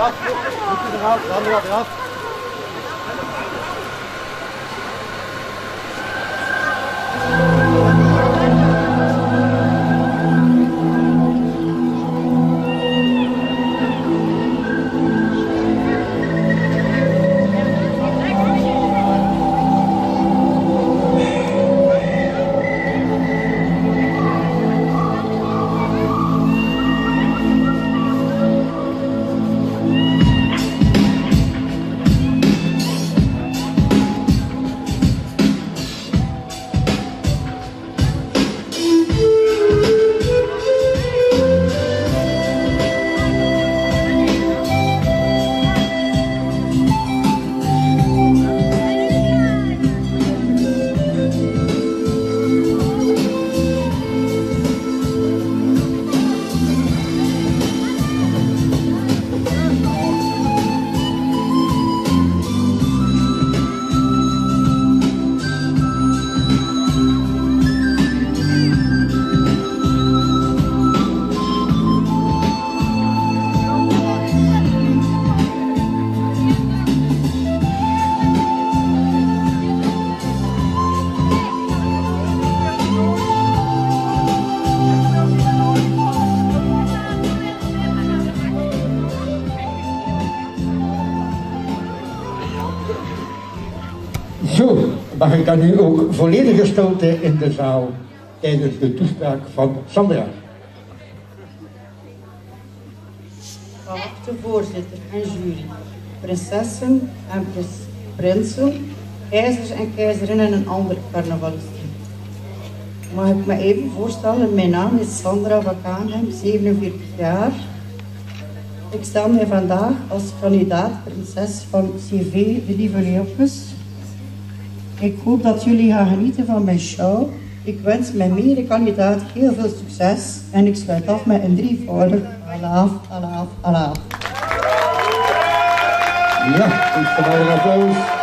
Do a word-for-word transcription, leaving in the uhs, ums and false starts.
eraf. Voetjes eraf, handen wat eraf. Zo mag ik dan nu ook volledige stilte in de zaal tijdens de toespraak van Sandra. Geachte voorzitter en jury, prinsessen en prinsen, keizers en keizerinnen en andere carnavalisten. Mag ik me even voorstellen, mijn naam is Sandra van Kaanhem, zevenenveertig jaar. Ik stel mij vandaag als kandidaat prinses van C V De Lieve Leeuwkes. Ik hoop dat jullie gaan genieten van mijn show. Ik wens mijn mede-kandidaat heel veel succes en ik sluit af met een drievoudig alaaf, alaaf, alaaf. Ja, iets van een applaus.